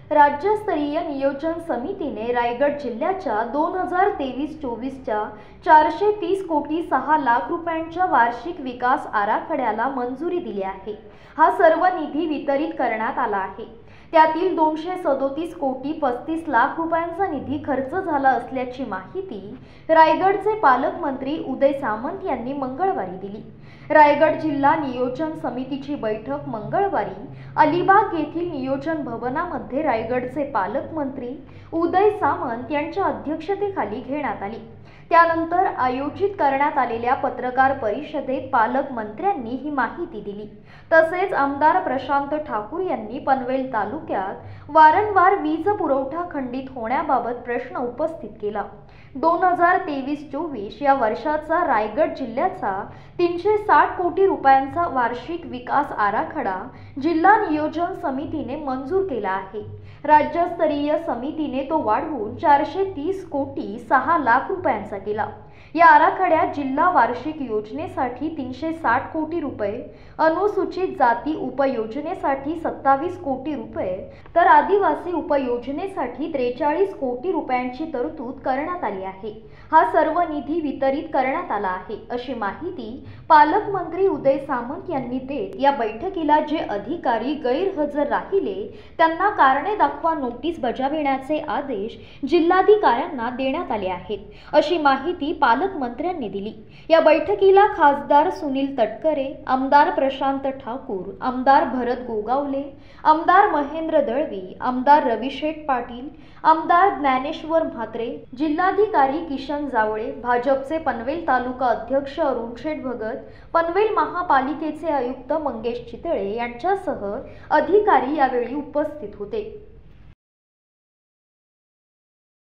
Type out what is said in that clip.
राज्यस्तरीय नियोजन समितीने रायगड जिल्ह्याच्या 2023-24च्या 430 कोटी 6 लाख रुपयांच्या वार्षिक विकास आराखड्याला मंजुरी दिली आहे। हा सर्व निधी वितरित करण्यात आला आहे। त्यातील 237 कोटी 35 लाख रुपयांचा निधी खर्च झाला असल्याची माहिती रायगडचे पालकमंत्री उदय सामंत यांनी मंगळवारी दिली। रायगड जिल्हा नियोजन समितीची बैठक मंगळवारी अलिबाग येथील नियोजन भवनामध्ये रायगडचे पालकमंत्री उदय सामंत यांच्या अध्यक्षतेखाली घेण्यात आली। त्यानंतर आयोजित करण्यात आलेल्या पत्रकार परिषदेत पालकमंत्र्यांनी ही माहिती दिली। तसेच आमदार प्रशांत ठाकूर यांनी पनवेल तालुक्यात वारंवार वीज पुरवठा खंडित होण्याबाबत प्रश्न उपस्थित केला। 2023-24 या वर्षाचा रायगड जिल्ह्याचा 360 कोटी रुपयांचा वार्षिक विकास आराखडा जिल्हा नियोजन समितीने मंजूर केला आहे। राज्यस्तरीय समितीने तो वाढवून 430 कोटी 6 लाख रुपयांचा केला। या आराखड्यात जिल्हा वार्षिक योजनेसाठी 360 कोटी रुपये, अनुसूचित जाती उपयोजनेसाठी 27 कोटी रुपये, तर आदिवासी उपयोजनेसाठी 43 कोटी रुपयांची तरतूद करण्यात आली आहे। हा सर्व निधी वितरित करण्यात आला आहे, अशी माहिती पालकमंत्री उदय सामंत यांनी देत या बैठकीला जे अधिकारी गैरहजर राहिले त्यांना कारणे दाखवा नोटीस बजावण्याचे आदेश जिल्हाधिकाऱ्यांना देण्यात आले आहेत, अशी माहिती पालकमंत्र्यांनी दिली। या बैठकीला खासदार सुनील तटकरे, आमदार प्रशांत ठाकूर, आमदार भरत गोगावले, आमदार महेंद्र दळवी, आमदार रविशेठ पाटील, आमदार ज्ञानेश्वर म्हात्रे, जिल्हाधिकारी किशन जावळे, भाजपचे पनवेल तालुका अध्यक्ष अरुण शेठ भगत, पनवेल महापालिकेचे आयुक्त मंगेश चितळे यांच्यासह अधिकारी यावेळी उपस्थित होते।